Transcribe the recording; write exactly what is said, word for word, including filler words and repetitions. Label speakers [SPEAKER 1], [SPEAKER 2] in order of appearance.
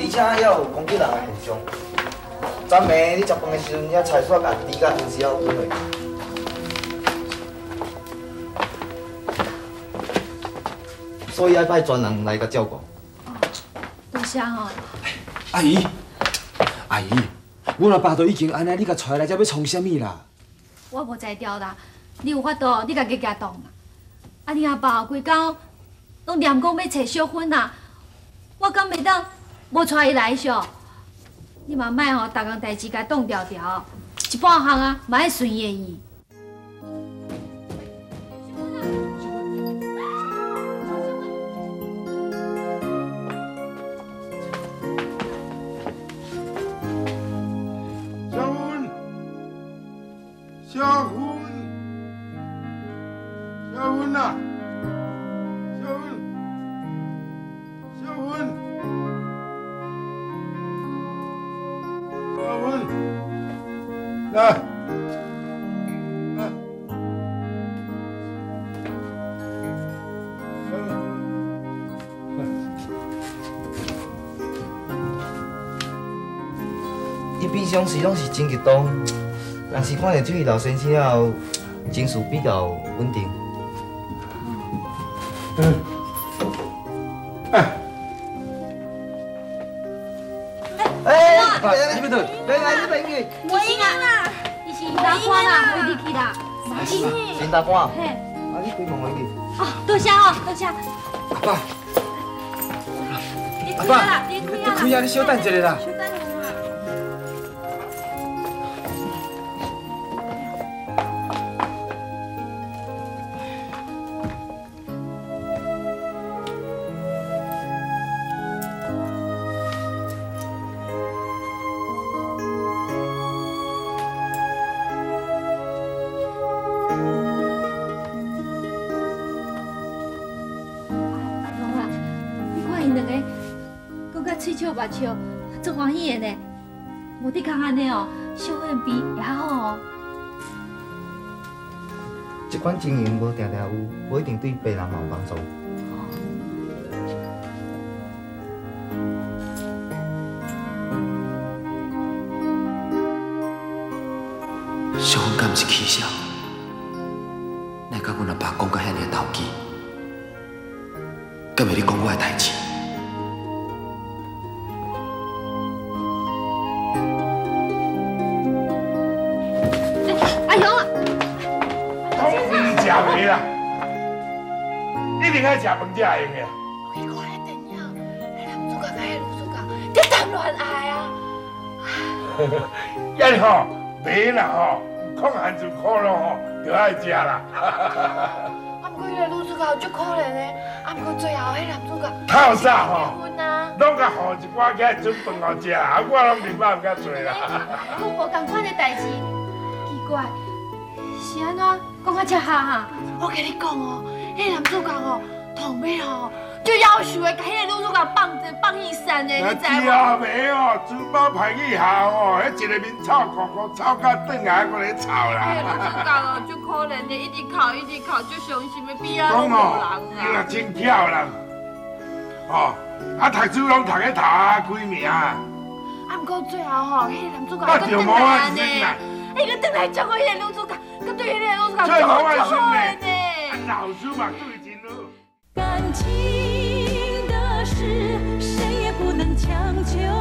[SPEAKER 1] 而且还有攻击人的现象。昨暝你食饭的时阵，遐菜煞甲猪甲平时还有分落。所以要派专人来甲照顾。
[SPEAKER 2] 多谢哦。
[SPEAKER 3] 阿姨，阿姨，我阿爸都已经安尼，你甲带来，才要创啥物啦？
[SPEAKER 2] 我无才调啦，你有法度，你家己行动啦。啊，你阿爸规工拢念讲要找小芬啊，我敢袂当无带伊来上。你嘛莫吼，逐项代志甲挡条条，一半项啊，嘛爱顺伊意。
[SPEAKER 4] 小芬，小芬，小芬啊！小芬，小芬，小芬，来，来，小芬，
[SPEAKER 1] 伊平常时拢是真激动，但是看到这位老先生后，情绪比较稳定。
[SPEAKER 4] 嗯，哎。
[SPEAKER 1] 哎，来来，这边来，来来这边去。
[SPEAKER 2] 我赢啦！你是大官啦，回你去啦。
[SPEAKER 1] 先大官，
[SPEAKER 2] 嘿，
[SPEAKER 1] 啊，你开门回去。
[SPEAKER 2] 哦，多谢哦，多谢。
[SPEAKER 3] 阿爸，
[SPEAKER 2] 你
[SPEAKER 3] 阿爸
[SPEAKER 2] 开啦，你开啦。
[SPEAKER 3] 你开啊！你稍等一下啦。
[SPEAKER 2] 稍等一下。嘴笑目笑，足欢喜的呢。无你讲安尼哦，小燕比也好哦。
[SPEAKER 1] 这款经营无定定有，无一定对别人嘛有帮助。
[SPEAKER 3] 小芬敢毋是气笑？哪甲阮阿爸讲甲遐尔投机？敢会你讲我的代志？
[SPEAKER 4] 食袂啦，一定爱食饭才会用的。
[SPEAKER 5] 我去看迄电影，迄男主角甲迄女主角在谈恋爱啊。
[SPEAKER 4] 遐哩吼，袂啦吼，空闲就可乐吼，就爱食啦。
[SPEAKER 5] 啊，不过迄个女主角足可怜的，啊，不过最后迄男主角
[SPEAKER 4] 透早吼，
[SPEAKER 5] 结婚啊，
[SPEAKER 4] 拢甲互一寡起来准饭互食，啊，我拢面包毋甲做啦。
[SPEAKER 2] 我无共款的代志，奇怪，是安怎讲啊遮哈哈？
[SPEAKER 5] 我跟你讲哦，迄男主角哦，同尾哦，就要求的甲迄个女主角放着放一山的，你知无？
[SPEAKER 4] 啊袂哦，船包排去下哦，迄一个面臭哭哭，臭到转来还搁咧吵
[SPEAKER 5] 迄个
[SPEAKER 4] 啦。
[SPEAKER 5] 女主角哦，足可怜的，一直哭一直哭，足伤心的，边啊拢无
[SPEAKER 4] 讲哦，
[SPEAKER 5] 人啊。
[SPEAKER 4] 伊若真巧人，哦，啊读书拢读个头啊几名啊。
[SPEAKER 5] 啊，不过最后吼，迄个男主角
[SPEAKER 4] 啊
[SPEAKER 5] 佫
[SPEAKER 4] 着无啊
[SPEAKER 5] 转来安尼
[SPEAKER 4] 是啦，
[SPEAKER 5] 伊佫转来照顾迄个女主角，佫对迄个女主角
[SPEAKER 4] 最
[SPEAKER 5] 足好
[SPEAKER 4] 无爱孙
[SPEAKER 5] 足好的
[SPEAKER 4] 呢
[SPEAKER 5] 呢。
[SPEAKER 4] 老师嘛对真好。
[SPEAKER 6] 感情的事，谁也不能强求。